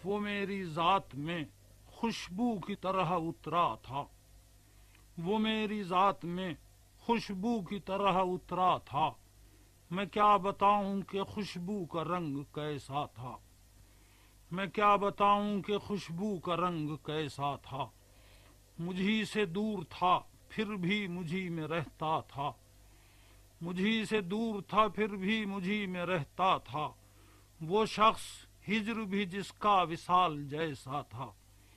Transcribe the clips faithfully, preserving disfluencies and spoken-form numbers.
وہ میری ذات میں خوشبو کی طرح اترا تھا، وہ میری ذات میں خوشبو کی طرح اترا تھا۔ میں کیا بتاؤں کہ خوشبو کا رنگ کیسا تھا، میں کیا بتاؤں کہ خوشبو کا رنگ کیسا تھا۔ مجھی سے دور تھا پھر بھی مجھی میں رہتا تھا، مجھی سے دور تھا پھر بھی مجھی میں رہتا تھا۔ وہ شخص ہجر بھی جس کا وصال جیسا تھا،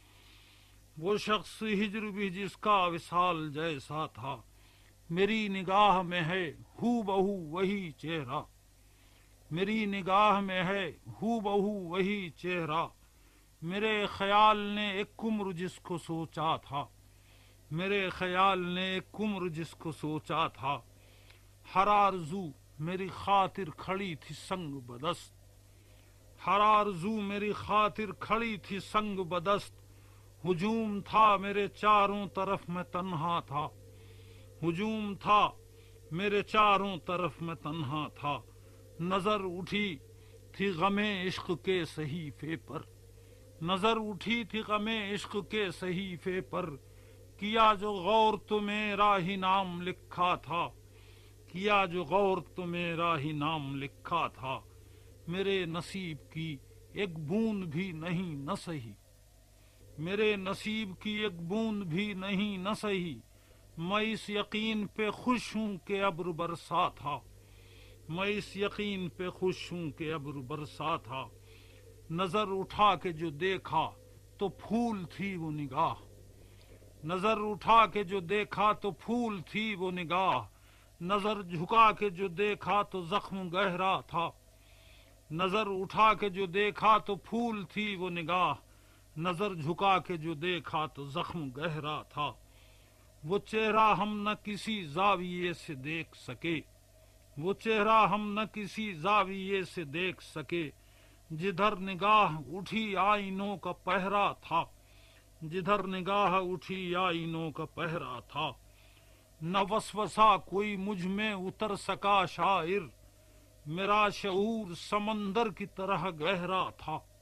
وہ شخص ہجر بھی جس کا وصال جیسا تھا۔ میری نگاہ میں ہے ہو بہو وہی چہرہ، میری نگاہ میں ہے ہو بہو وہی چہرہ۔ میرے خیال نے ایک عمر جس کو سوچا تھا، میرے خیال نے ایک عمر جس کو سوچا تھا۔ ہر آرزو میری خاطر کھڑی تھی سنگ بدست، ہر آرزو میری خاطر کھڑی تھی سنگ بدست۔ ہجوم تھا میرے چاروں طرف میں تنہا تھا، ہجوم تھا میرے چاروں طرف میں تنہا تھا۔ نظر اٹھی تھی غم عشق کے صحیفے پر، نظر اٹھی تھی غم عشق کے صحیفے پر۔ کیا جو غور تو میرا ہی نام لکھا تھا، کیا جو غور تو میرا ہی نام لکھا تھا۔ میرے نصیب کی ایک بوند بھی نہیں نہ سہی، میرے نصیب کی ایک بوند بھی نہیں نہ سہی۔ میں اس یقین پہ خوش ہوں کہ ابر برسا تھا، میں اس یقین پہ خوش ہوں کہ ابر برسا تھا۔ نظر اٹھا کے جو دیکھا تو پھول تھی وہ نگاہ، نظر اٹھا کے جو دیکھا تو پھول تھی وہ نگاہ۔ نظر جھکا کے جو دیکھا تو زخم گہرا تھا، نظر اٹھا کے جو دیکھا تو پھول تھی وہ نگاہ۔ نظر جھکا کے جو دیکھا تو زخم گہرا تھا۔ وہ چہرہ ہم نہ کسی زاویے سے دیکھ سکے، وہ چہرہ ہم نہ کسی زاویے سے دیکھ سکے۔ جدھر نگاہ اٹھی آئینوں کا پہرا تھا، جدھر نگاہ اٹھی آئینوں کا پہرا تھا۔ نہ وسوسہ کوئی مجھ میں اتر سکا شاعر، میرا شعور سمندر کی طرح گہرا تھا۔